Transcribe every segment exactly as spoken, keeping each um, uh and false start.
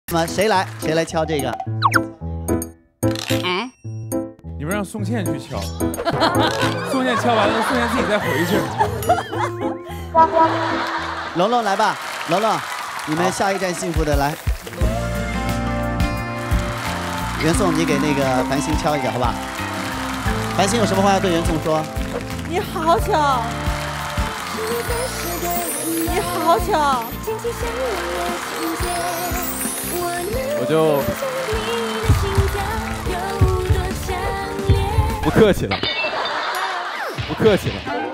那么谁来？谁来敲这个？ 嗯， 你们让宋茜去敲，宋茜敲完了，宋茜自己再回去。 龙龙来吧，龙龙，你们下一站幸福的来。袁颂，你给那个繁星敲一个，好吧？繁星有什么话要对袁颂说？ 你好巧，你好巧。 我就不客气了，不客气了，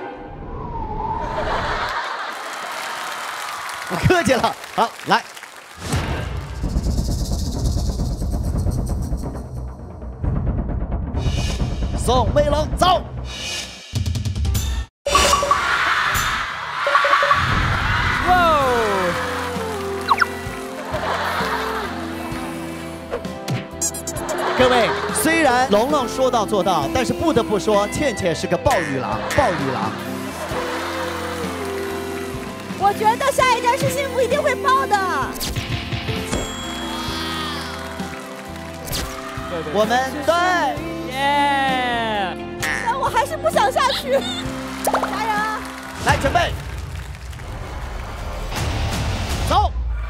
不客气了。好，来。宋威龙走。 哇哦！ 各位，虽然龙龙说到做到，但是不得不说，倩倩是个暴雨狼，暴雨狼。 我觉得下一站是幸福一定会爆的。 对对， 我们对。 耶！ 但我还是不想下去。加油！ 来，准备，走。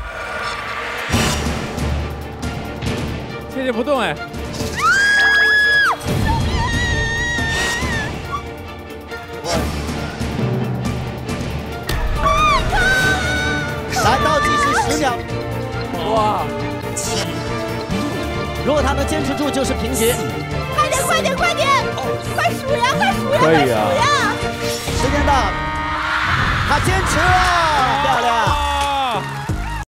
倩倩不动哎。 来，倒计时十秒。 哇！ 如果他能坚持住，就是平局。 快点，快点，快点！快数呀，快数呀， 可以啊快数呀！ 时间到，他坚持了，漂亮。